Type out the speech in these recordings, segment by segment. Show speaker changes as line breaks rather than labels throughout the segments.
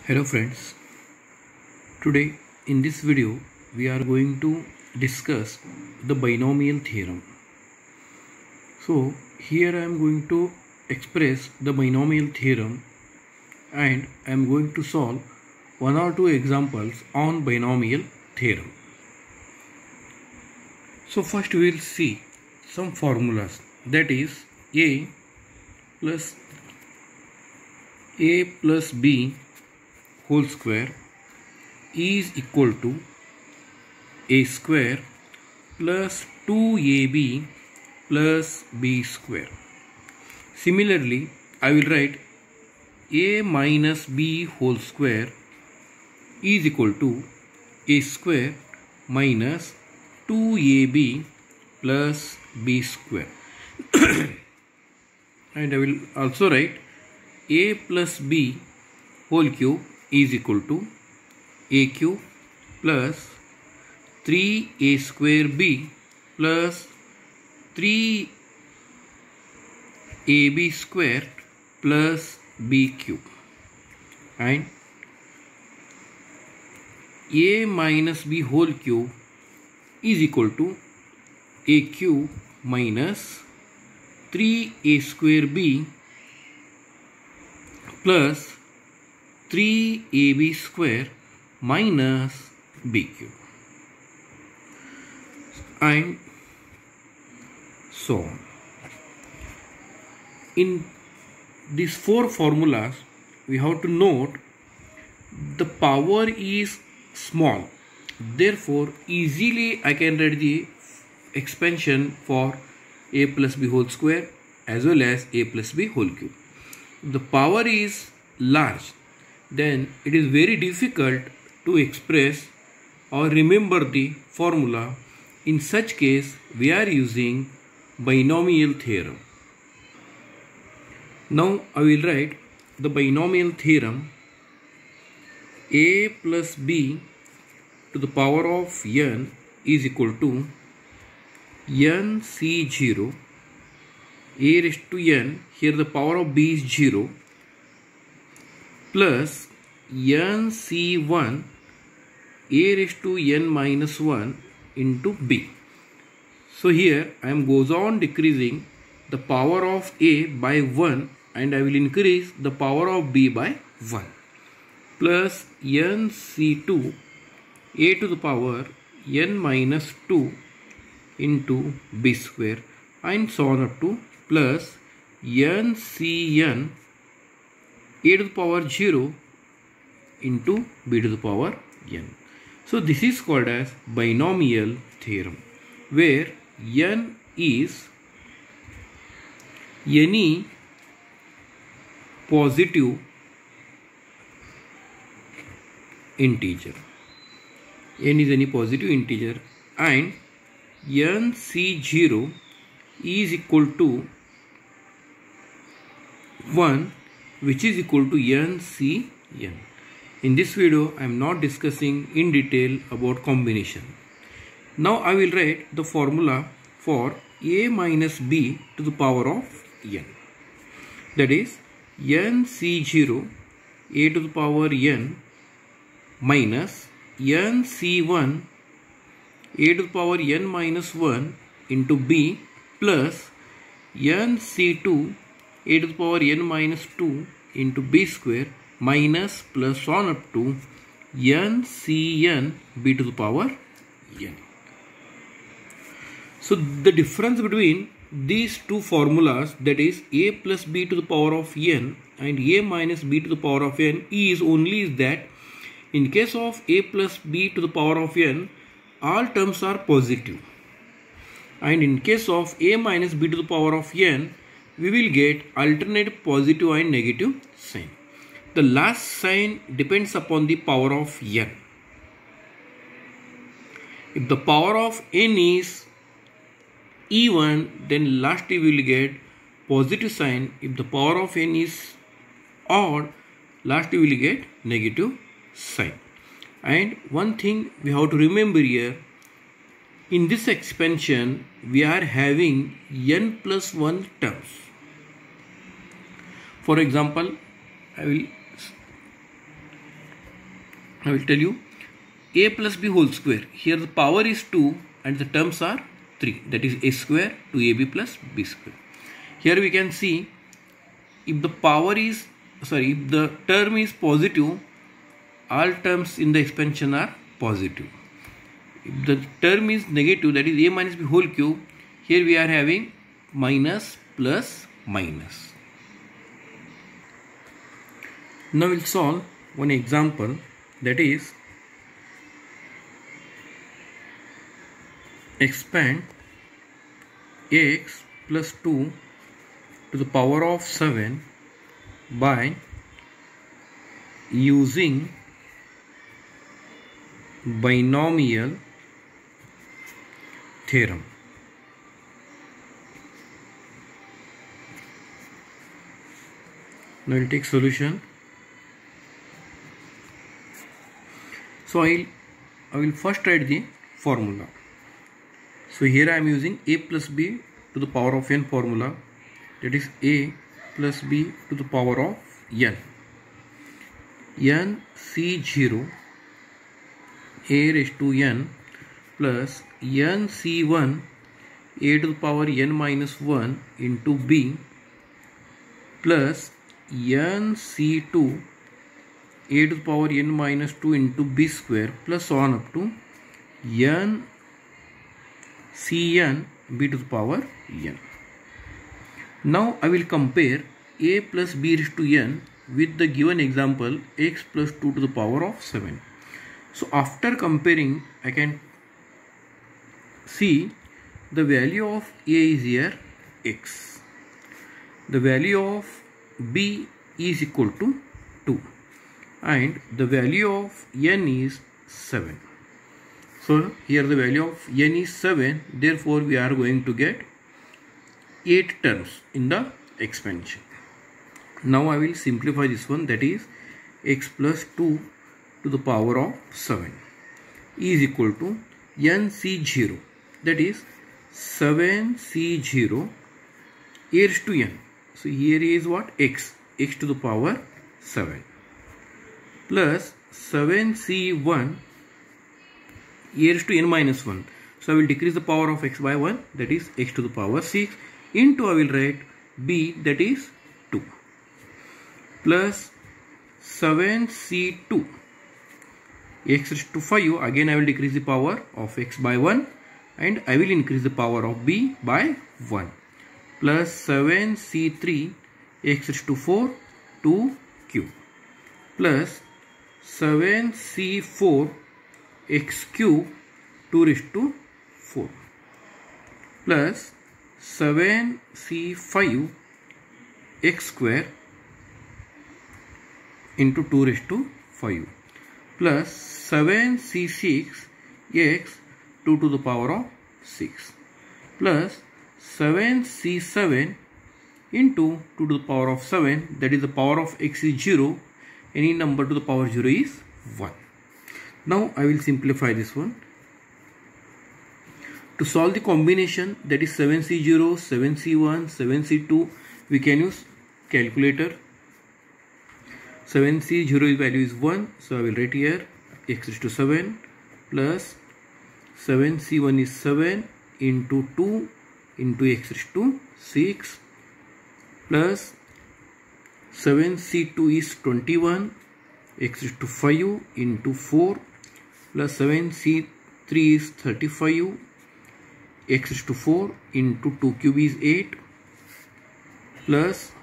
Hello friends, today in this video we are going to discuss the binomial theorem. So here I am going to express the binomial theorem and I am going to solve one or two examples on binomial theorem. So first we will see some formulas, that is a plus b whole square is equal to a square plus 2ab plus b square. Similarly, I will write a minus b whole square is equal to a square minus 2ab plus b square. And I will also write a plus b whole cube is equal to a cube plus 3a square b plus 3ab square plus b cube, and a minus b whole cube is equal to a cube minus 3a square b plus 3ab square minus b cube, and so on. In these four formulas, we have to note the power is small. Therefore, easily I can write the expansion for a plus b whole square as well as a plus b whole cube. If the power is large, then it is very difficult to express or remember the formula. In such case, we are using binomial theorem. Now I will write the binomial theorem: a plus b to the power of n is equal to n c0 a raised to n, here the power of b is 0, plus n c1 a raised to n minus 1 into b. So here I am goes on decreasing the power of a by 1 and I will increase the power of b by 1, plus n c2 a to the power n minus 2 into b square, and so on up to plus n cn a to the power 0 into b to the power n. So this is called as binomial theorem, where n is any positive integer. N is any positive integer, and n c0 is equal to 1, which is equal to n c n. In this video, I am not discussing in detail about combination. Now I will write the formula for a minus b to the power of n. That is n c0 a to the power n minus n c1 a to the power n minus 1 into b plus n c2 a to the power n minus 2 into b square minus plus on up to n cn b to the power n. So the difference between these two formulas, that is a plus b to the power of n and a minus b to the power of n, is only that in case of a plus b to the power of n, all terms are positive, and in case of a minus b to the power of n, we will get alternate positive and negative sign. The last sign depends upon the power of n. If the power of n is even, then last we will get positive sign. If the power of n is odd, last we will get negative sign. And one thing we have to remember here, in this expansion we are having n plus 1 terms. For example, I will I will tell you a plus b whole square. Here the power is 2 and the terms are 3. That is a square 2ab plus b square. Here we can see if the term is positive, all terms in the expansion are positive. If the term is negative, that is a minus b whole cube, here we are having minus plus minus. Now we'll solve one example, that is expand x plus 2 to the power of 7 by using binomial theorem. Now we'll take solution. So I will first write the formula. So here I am using a plus b to the power of n formula, that is a plus b to the power of n. N C0 a raised to n plus n C1 a to the power n minus 1 into b plus n C2 a to the power n minus 2 into b square plus on up to n Cn b to the power n. Now I will compare a plus b raised to n with the given example x plus 2 to the power of 7. So after comparing, I can see the value of a is here x. The value of b is equal to 2 and the value of n is 7. So here the value of n is 7, therefore we are going to get 8 terms in the expansion. Now I will simplify this one, that is x plus 2 to the power of 7 is equal to nc0, that is 7c0 a raised to n. So here is what? X to the power 7 plus 7c1 a raised to n minus 1. So I will decrease the power of x by 1, that is x to the power 6, into I will write b, that is 2, plus 7c2 x raised to 5. Again I will decrease the power of x by 1 and I will increase the power of b by 1, plus 7c3 x raised to 4 2 cube plus 7c4 x cube 2 raised to 4 plus 7c5 x square into 2 raised to 5 plus 7c6 x 2 to the power of 6 plus 7c7 into 2 to the power of 7, that is the power of x is 0, any number to the power 0 is 1. Now I will simplify this one. To solve the combination, that is 7c0, 7c1, 7c2, we can use calculator. 7c0 value is 1, so I will write here x raised to 7 plus 7c1 is 7 into 2 into x raised to 6 plus 7c2 is 21 x raised to 5 into 4 plus 7c3 is 35 x raised to 4 into 2 cube is 8 plus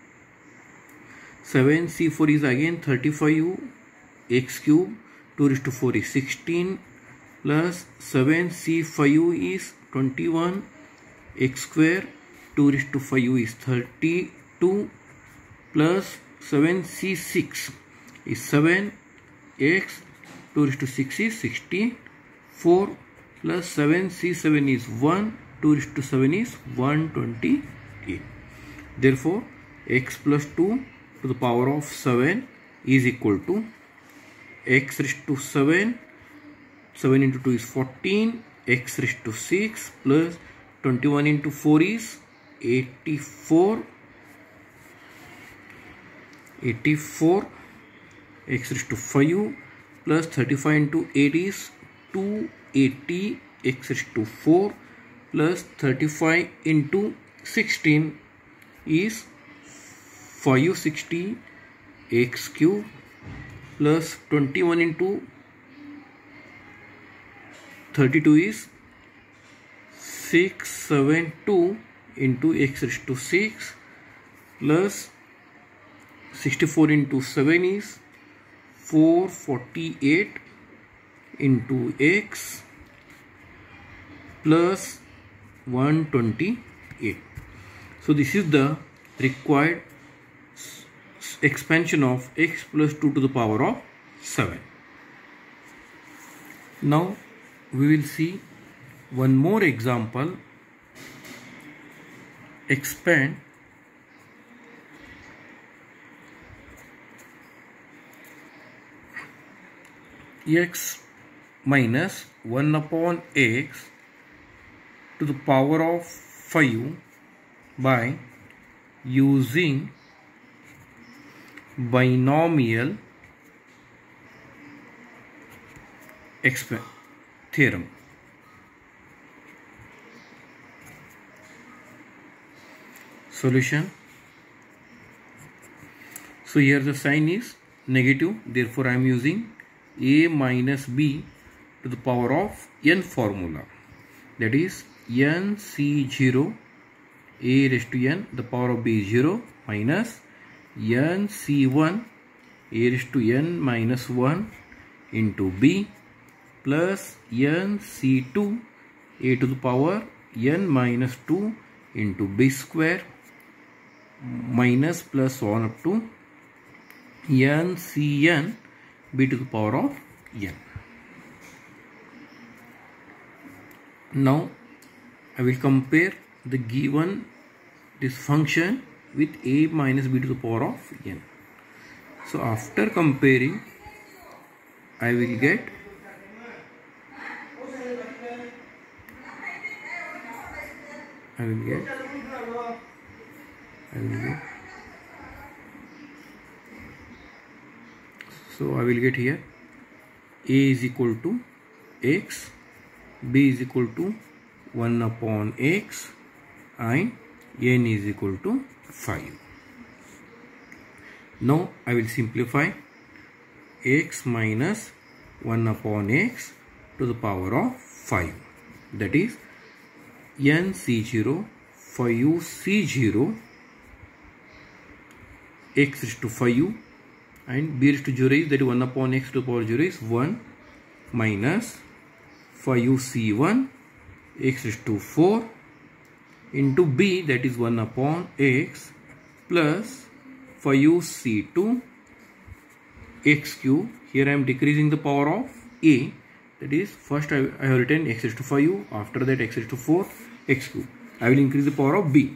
7c4 is again 35 x cube 2 raised to 4 is 16 plus 7c5 is 21 x square 2 raised to 5 is 32 plus 7c6 is 7 x 2 raised to 6 is 64 plus 7c7 is 1 2 raised to 7 is 128. Therefore x plus 2 to the power of 7 is equal to x raised to 7 into 2 is 14 x raised to 6 plus 21 into 4 is 84 x raised to 5 plus 35 into 8 is 280 x raised to 4 plus 35 into 16 is 560 x cube plus 21 into 32 is 672 into x raised to 6 plus 64 into 7 is 448 into x plus 128. So this is the required expansion of x plus 2 to the power of 7. Now we will see one more example. Expand x minus 1 upon x to the power of 5 by using binomial theorem. Solution. So here the sign is negative, therefore I am using a minus b to the power of n formula, that is nc0 a raised to n, the power of b is 0, minus nc1 a raised to n minus 1 into b plus nc2 a to the power n minus 2 into b square minus plus 1 up to ncn b to the power of n. Now I will compare the given this function with a minus b to the power of n. So after comparing I will get so I will get here a is equal to x, b is equal to 1 upon x and n is equal to 5. Now I will simplify x minus 1 upon x to the power of 5, that is nc0 5c0 x raised to 5 and b raised to 0 is, that is 1 upon x to the power 0 is 1 minus 5c1 x raised to 4 into b, that is 1 upon x plus 5c2 x cube. Here I am decreasing the power of a, that is first I have written x raised to 5, after that x raised to 4 x cube. I will increase the power of b,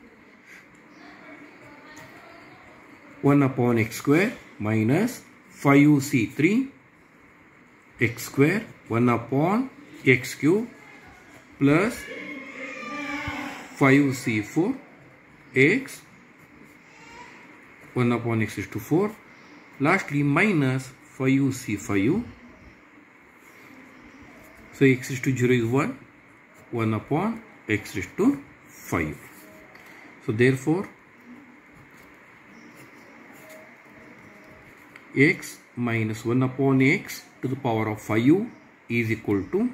1 upon x square minus 5c3 x square 1 upon x cube plus 5c4 x 1 upon x raised to 4, lastly minus 5c5. So x raised to 0 is 1 upon x raised to 5. So therefore x minus 1 upon x to the power of 5 is equal to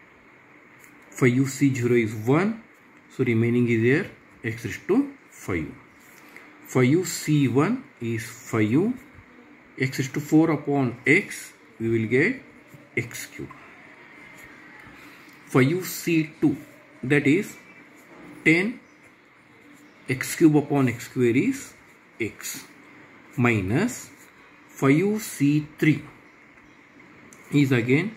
5c0 is 1, so remaining is here x raised to 5. 5c1 is 5, x raised to 4 upon x, we will get x cube. 5c2, that is 10 x cube upon x square is x, minus 5c3 is again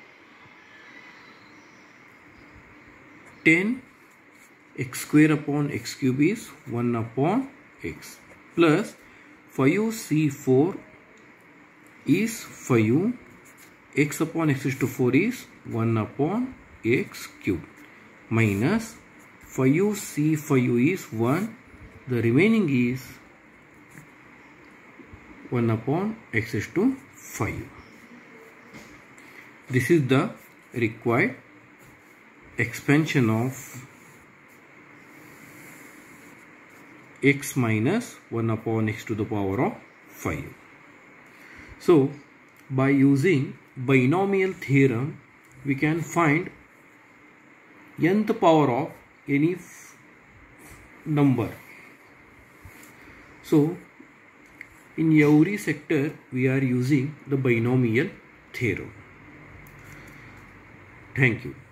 10 x square upon x cube is 1 upon x, plus 5c4 is 5 x upon x raised to 4 is 1 upon x cube, minus 5c5 is 1, the remaining is 1 upon x raised to 5. This is the required expansion of x minus 1 upon x to the power of 5. So by using binomial theorem, we can find nth power of any number. So in every sector we are using the binomial theorem. Thank you.